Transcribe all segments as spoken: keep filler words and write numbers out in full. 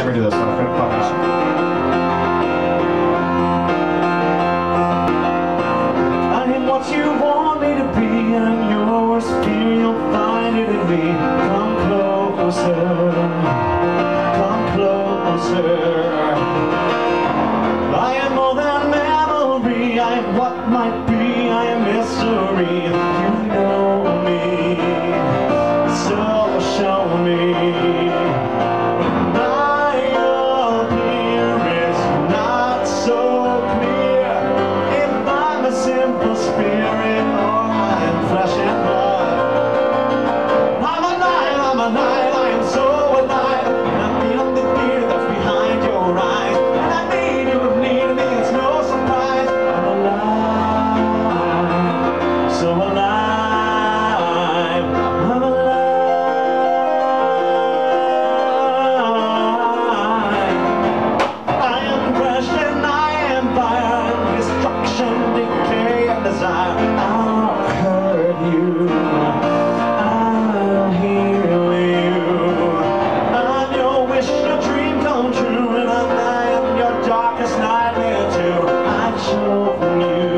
never do this one. I'm gonna publish it. I am what you want me to be. I'm your worst fear. You'll find it in me. Come closer. Come closer. I am more than memory. I am what might be. I am mystery. You know me, so show me. My appearance not so clear. If I'm a simple spirit or I am flesh and blood. I'm alive, I'm alive, I am so alive. And I feel the fear that's behind your eyes. And I need you to need me, it's no surprise. I'm alive, so alive. I'm alive. I am fresh and I am fire. Destruction, decay, and desire. I'll hurt you. I'll heal you. I'm your wish, your dream come true. And I am your darkest nightmare too. I've shown you.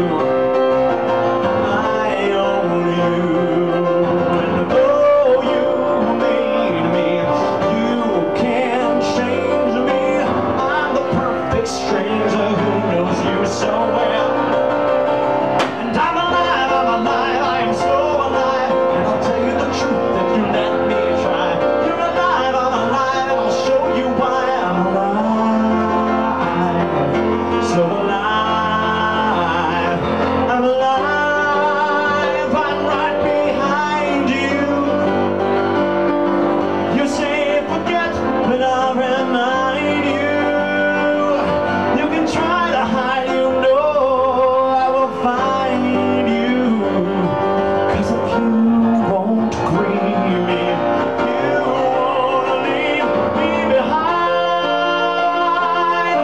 I own you. And though you made me, you can't change me. I'm the perfect stranger who knows you so well. And I'm alive, I'm alive, I am so alive. And I'll tell you the truth if you let me try. You're alive, I'm alive, and I'll show you why. I'm alive, so alive. I'm alive, I'm right behind you. You say forget, but I'll remind you. You can try to hide, you know I will find you. Cause if you won't grieve me, you won't leave me behind.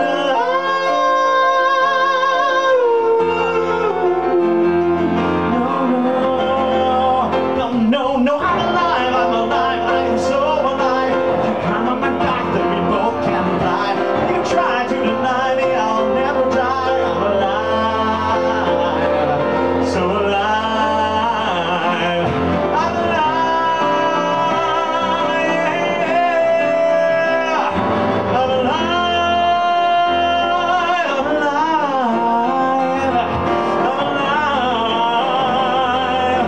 No, no, no, no, I'm alive, I'm alive, I am so alive. If you climb on my back, then we both can fly. You try to deny me, I'll never die. I'm alive, so alive. I'm alive. I'm alive. I'm alive. I'm alive.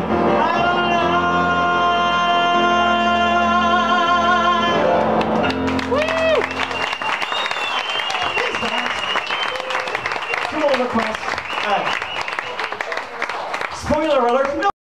I'm alive. Thanks, guys. Two more requests. Uh, spoiler alert, no